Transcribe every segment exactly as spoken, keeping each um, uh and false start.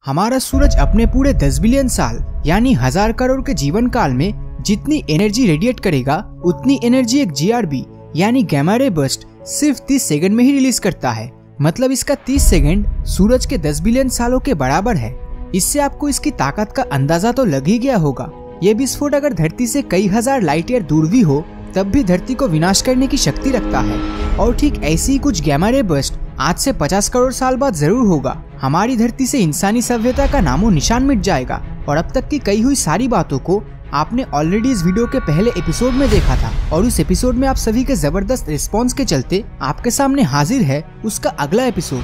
हमारा सूरज अपने पूरे दस बिलियन साल यानी हजार करोड़ के जीवन काल में जितनी एनर्जी रेडिएट करेगा उतनी एनर्जी एक जी आर बी यानी गैमा रे बर्स्ट सिर्फ तीस सेकंड में ही रिलीज करता है। मतलब इसका तीस सेकंड सूरज के दस बिलियन सालों के बराबर है। इससे आपको इसकी ताकत का अंदाजा तो लग ही गया होगा। ये विस्फोट अगर धरती से कई हजार लाइट ईयर दूर भी हो तब भी धरती को विनाश करने की शक्ति रखता है। और ठीक ऐसी ही कुछ गैमा रे बर्स्ट आज से पचास करोड़ साल बाद जरूर होगा। हमारी धरती से इंसानी सभ्यता का नामो निशान मिट जाएगा। और अब तक की कही हुई सारी बातों को आपने ऑलरेडी इस वीडियो के पहले एपिसोड में देखा था और उस एपिसोड में आप सभी के जबरदस्त रिस्पॉन्स के चलते आपके सामने हाजिर है उसका अगला एपिसोड।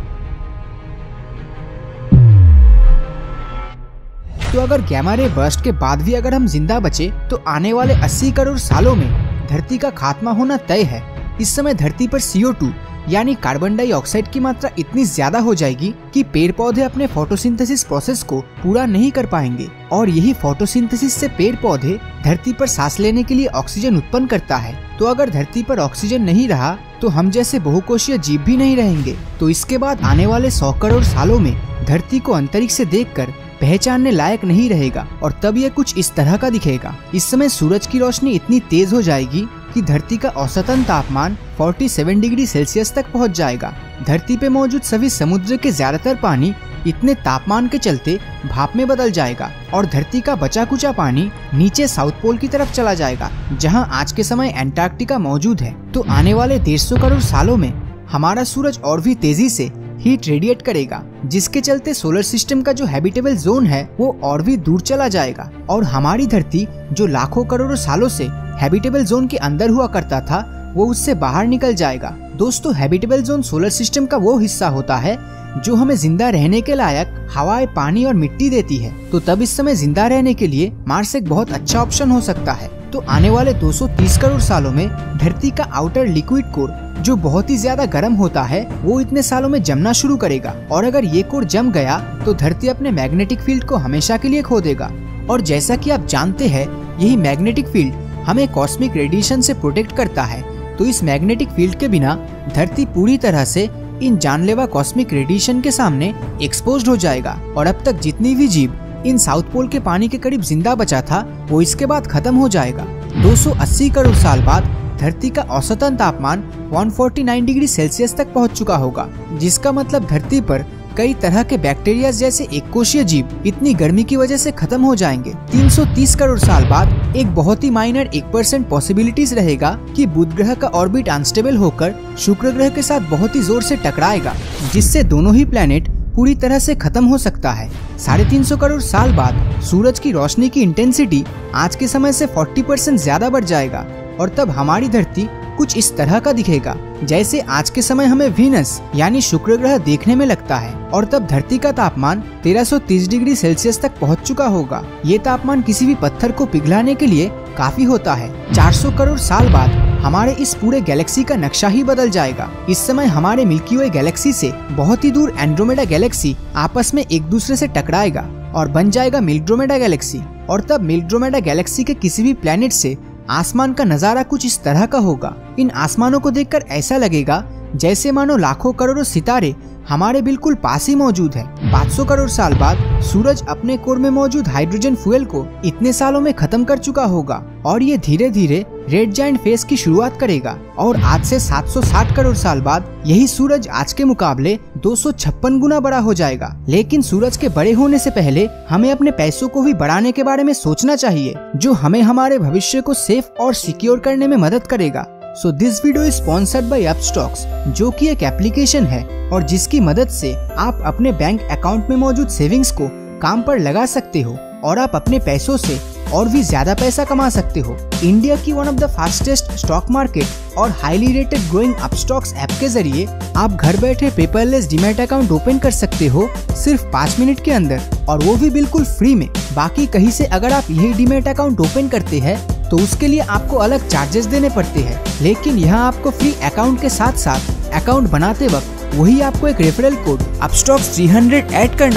तो अगर गैमा रे बर्स्ट के बाद भी अगर हम जिंदा बचे तो आने वाले अस्सी करोड़ सालों में धरती का खात्मा होना तय है। इस समय धरती पर सी ओ टू यानी कार्बन डाइऑक्साइड की मात्रा इतनी ज्यादा हो जाएगी कि पेड़ पौधे अपने फोटोसिंथेसिस प्रोसेस को पूरा नहीं कर पाएंगे और यही फोटोसिंथेसिस से पेड़ पौधे धरती पर सांस लेने के लिए ऑक्सीजन उत्पन्न करता है। तो अगर धरती पर ऑक्सीजन नहीं रहा तो हम जैसे बहुकोशीय जीव भी नहीं रहेंगे। तो इसके बाद आने वाले सौ करोड़ सालों में धरती को अंतरिक्ष से देखकर पहचानने लायक नहीं रहेगा और तब ये कुछ इस तरह का दिखेगा। इस समय सूरज की रोशनी इतनी तेज हो जाएगी कि धरती का औसतन तापमान सैंतालीस डिग्री सेल्सियस तक पहुंच जाएगा। धरती पे मौजूद सभी समुद्र के ज्यादातर पानी इतने तापमान के चलते भाप में बदल जाएगा और धरती का बचा कुचा पानी नीचे साउथ पोल की तरफ चला जाएगा जहां आज के समय एंटार्क्टिका मौजूद है। तो आने वाले डेढ़ सौ करोड़ सालों में हमारा सूरज और भी तेजी से हीट रेडिएट करेगा जिसके चलते सोलर सिस्टम का जो हैबिटेबल जोन है वो और भी दूर चला जाएगा और हमारी धरती जो लाखों करोड़ों सालों से हैबिटेबल जोन के अंदर हुआ करता था वो उससे बाहर निकल जाएगा। दोस्तों, हैबिटेबल जोन सोलर सिस्टम का वो हिस्सा होता है जो हमें जिंदा रहने के लायक हवा, पानी और मिट्टी देती है। तो तब इस समय जिंदा रहने के लिए मार्स एक बहुत अच्छा ऑप्शन हो सकता है। तो आने वाले दो सौ तीस करोड़ सालों में धरती का आउटर लिक्विड कोर जो बहुत ही ज्यादा गर्म होता है वो इतने सालों में जमना शुरू करेगा और अगर ये कोर जम गया तो धरती अपने मैग्नेटिक फील्ड को हमेशा के लिए खो देगा। और जैसा कि आप जानते हैं यही मैग्नेटिक फील्ड हमें कॉस्मिक रेडिएशन से प्रोटेक्ट करता है। तो इस मैग्नेटिक फील्ड के बिना धरती पूरी तरह से इन जानलेवा कॉस्मिक रेडिएशन के सामने एक्सपोज्ड हो जाएगा और अब तक जितनी भी जीव इन साउथ पोल के पानी के करीब जिंदा बचा था वो इसके बाद खत्म हो जाएगा। दो सौ अस्सी करोड़ साल बाद धरती का औसतन तापमान एक सौ उनचास डिग्री सेल्सियस तक पहुंच चुका होगा जिसका मतलब धरती पर कई तरह के बैक्टीरिया जैसे एक कोशीय जीव इतनी गर्मी की वजह से खत्म हो जाएंगे। तीन सौ तीस करोड़ साल बाद एक बहुत ही माइनर एक परसेंट पॉसिबिलिटीज रहेगा कि बुध ग्रह का ऑर्बिट अनस्टेबल होकर शुक्र ग्रह के साथ बहुत ही जोर से टकराएगा जिससे दोनों ही प्लेनेट पूरी तरह से खत्म हो सकता है। साढ़े तीन सौ करोड़ साल बाद सूरज की रोशनी की इंटेंसिटी आज के समय से चालीस परसेंट ज्यादा बढ़ जाएगा और तब हमारी धरती कुछ इस तरह का दिखेगा जैसे आज के समय हमें वीनस यानी शुक्र ग्रह देखने में लगता है। और तब धरती का तापमान तेरह सौ तीस डिग्री सेल्सियस तक पहुंच चुका होगा। ये तापमान किसी भी पत्थर को पिघलाने के लिए काफी होता है। चार सौ करोड़ साल बाद हमारे इस पूरे गैलेक्सी का नक्शा ही बदल जाएगा। इस समय हमारे मिल्की वे गैलेक्सी से बहुत ही दूर एंड्रोमेडा गैलेक्सी आपस में एक दूसरे से टकराएगा और बन जाएगा मिल्ड्रोमेडा गैलेक्सी। और तब मिल्ड्रोमेडा गैलेक्सी के किसी भी प्लेनेट से आसमान का नजारा कुछ इस तरह का होगा। इन आसमानों को देखकर ऐसा लगेगा जैसे मानो लाखों करोड़ों सितारे हमारे बिल्कुल पास ही मौजूद है। पाँच सौ करोड़ साल बाद सूरज अपने कोर में मौजूद हाइड्रोजन फ्यूल को इतने सालों में खत्म कर चुका होगा और ये धीरे धीरे रेड जायंट फेज की शुरुआत करेगा। और आज से सात सौ साठ करोड़ साल बाद यही सूरज आज के मुकाबले दो सौ छप्पन गुना बड़ा हो जाएगा। लेकिन सूरज के बड़े होने से पहले हमें अपने पैसों को भी बढ़ाने के बारे में सोचना चाहिए जो हमें हमारे भविष्य को सेफ और सिक्योर करने में मदद करेगा। So this video is sponsored by Upstox जो कि एक एप्लीकेशन है और जिसकी मदद से आप अपने बैंक अकाउंट में मौजूद सेविंग्स को काम पर लगा सकते हो और आप अपने पैसों से और भी ज्यादा पैसा कमा सकते हो। इंडिया की one of the fastest stock market और highly rated growing Upstox app के जरिए आप घर बैठे पेपरलेस डीमैट अकाउंट ओपन कर सकते हो सिर्फ पाँच मिनट के अंदर और वो भी बिल्कुल फ्री में। बाकी कहीं से अगर आप यही डीमैट अकाउंट ओपन करते हैं तो उसके लिए आपको अलग चार्जेस देने पड़ते हैं। लेकिन यहाँ आपको फ्री अकाउंट के साथ साथ अकाउंट बनाते वक्त वही आपको एक रेफरल कोड अपस्टॉक्स तीन सौ ऐड करना है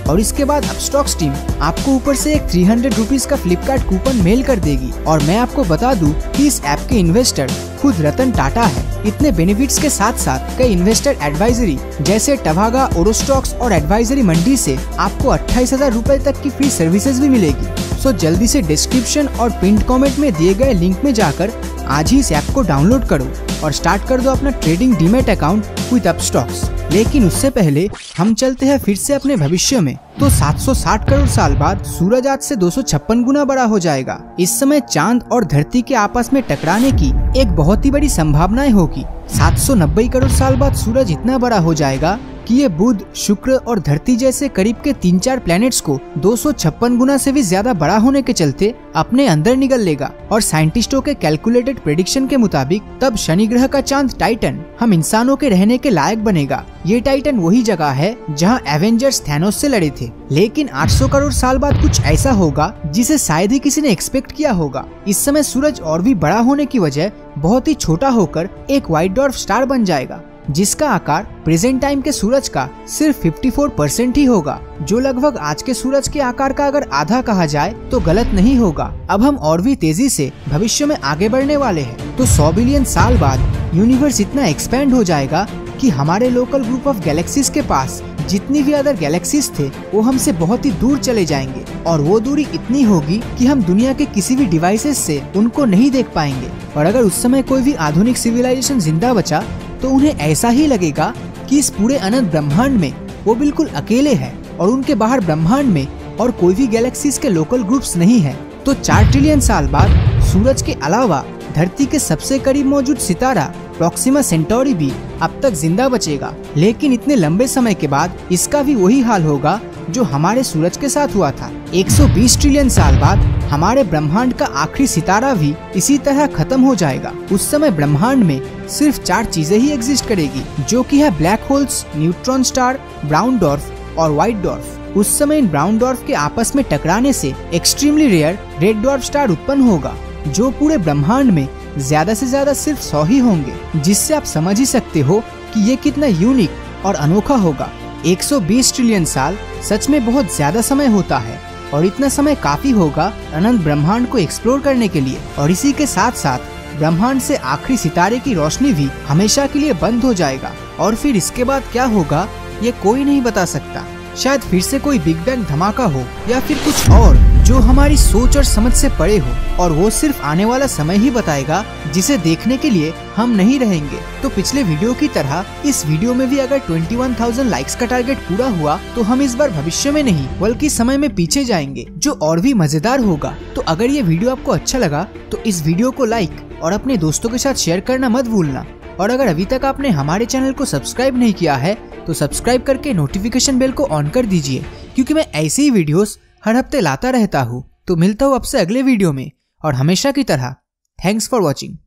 और इसके बाद अपस्टॉक्स टीम आपको ऊपर से एक थ्री हंड्रेड रुपीज का फ्लिपकार्ट कूपन मेल कर देगी। और मैं आपको बता दूं कि इस ऐप के इन्वेस्टर खुद रतन टाटा है। इतने बेनिफिट्स के साथ साथ कई इन्वेस्टर एडवाइजरी जैसे टभागा, ओरोस्टॉक्स और एडवाइजरी मंडी से आपको अट्ठाईस हजार रूपए तक की फ्री सर्विसेज भी मिलेगी। सो जल्दी से डिस्क्रिप्शन और पिन कमेंट में दिए गए लिंक में जाकर आज ही इस ऐप को डाउनलोड करो और स्टार्ट कर दो अपना trading demat account with Upstox. लेकिन उससे पहले हम चलते हैं फिर से अपने भविष्य में। तो सात सौ साठ करोड़ साल बाद सूरज आज से दो सौ छप्पन गुना बड़ा हो जाएगा। इस समय चांद और धरती के आपस में टकराने की एक बहुत ही बड़ी संभावनाएं होगी। सात सौ नब्बे करोड़ साल बाद सूरज इतना बड़ा हो जाएगा कि ये बुध, शुक्र और धरती जैसे करीब के तीन चार प्लैनेट्स को दो सौ छप्पन गुना से भी ज्यादा बड़ा होने के चलते अपने अंदर निगल लेगा। और साइंटिस्टों के कैलकुलेटेड प्रेडिक्शन के मुताबिक तब शनि ग्रह का चांद टाइटन हम इंसानों के रहने के लायक बनेगा। ये टाइटन वही जगह है जहाँ एवेंजर्स थैनोस से लड़े थे। लेकिन आठ सौ करोड़ साल बाद कुछ ऐसा होगा जिसे शायद ही किसी ने एक्सपेक्ट किया होगा। इस समय सूरज और भी बड़ा होने की वजह बहुत ही छोटा होकर एक व्हाइट डॉर्फ स्टार बन जाएगा, जिसका आकार प्रेजेंट टाइम के सूरज का सिर्फ चौवन परसेंट ही होगा, जो लगभग आज के सूरज के आकार का अगर आधा कहा जाए तो गलत नहीं होगा। अब हम और भी तेजी से भविष्य में आगे बढ़ने वाले हैं। तो सौ बिलियन साल बाद यूनिवर्स इतना एक्सपेंड हो जाएगा कि हमारे लोकल ग्रुप ऑफ गैलेक्सीज के पास जितनी भी अदर गैलेक्सीज थे वो हमसे बहुत ही दूर चले जाएंगे। और वो दूरी इतनी होगी कि हम दुनिया के किसी भी डिवाइसेस से उनको नहीं देख पाएंगे। और अगर उस समय कोई भी आधुनिक सिविलाइजेशन जिंदा बचा तो उन्हें ऐसा ही लगेगा कि इस पूरे अनंत ब्रह्मांड में वो बिल्कुल अकेले हैं और उनके बाहर ब्रह्मांड में और कोई भी गैलेक्सीज के लोकल ग्रुप्स नहीं है। तो चार ट्रिलियन साल बाद सूरज के अलावा धरती के सबसे करीब मौजूद सितारा प्रॉक्सिमा सेंटोरी भी अब तक जिंदा बचेगा। लेकिन इतने लंबे समय के बाद इसका भी वही हाल होगा जो हमारे सूरज के साथ हुआ था। एक सौ बीस ट्रिलियन साल बाद हमारे ब्रह्मांड का आखिरी सितारा भी इसी तरह खत्म हो जाएगा। उस समय ब्रह्मांड में सिर्फ चार चीजें ही एग्जिस्ट करेगी, जो कि है black holes, neutron star, brown dwarf और व्हाइट डॉर्फ। उस समय इन ब्राउन डॉर्फ के आपस में टकराने से extremely rare red dwarf star उत्पन्न होगा, जो पूरे ब्रह्मांड में ज्यादा से ज्यादा सिर्फ सौ ही होंगे, जिससे आप समझ ही सकते हो कि ये कितना यूनिक और अनोखा होगा। एक सौ बीस ट्रिलियन साल सच में बहुत ज्यादा समय होता है और इतना समय काफी होगा अनंत ब्रह्मांड को एक्सप्लोर करने के लिए। और इसी के साथ साथ ब्रह्मांड से आखिरी सितारे की रोशनी भी हमेशा के लिए बंद हो जाएगा। और फिर इसके बाद क्या होगा ये कोई नहीं बता सकता। शायद फिर से कोई बिग बैंग धमाका हो या फिर कुछ और जो हमारी सोच और समझ से परे हो, और वो सिर्फ आने वाला समय ही बताएगा, जिसे देखने के लिए हम नहीं रहेंगे। तो पिछले वीडियो की तरह इस वीडियो में भी अगर इक्कीस हज़ार लाइक्स का टारगेट पूरा हुआ तो हम इस बार भविष्य में नहीं बल्कि समय में पीछे जाएंगे, जो और भी मजेदार होगा। तो अगर ये वीडियो आपको अच्छा लगा तो इस वीडियो को लाइक और अपने दोस्तों के साथ शेयर करना मत भूलना। और अगर अभी तक आपने हमारे चैनल को सब्सक्राइब नहीं किया है तो सब्सक्राइब करके नोटिफिकेशन बेल को ऑन कर दीजिए, क्योंकि मैं ऐसे ही वीडियोस हर हफ्ते लाता रहता हूँ। तो मिलता हूँ आपसे अगले वीडियो में, और हमेशा की तरह थैंक्स फॉर वॉचिंग।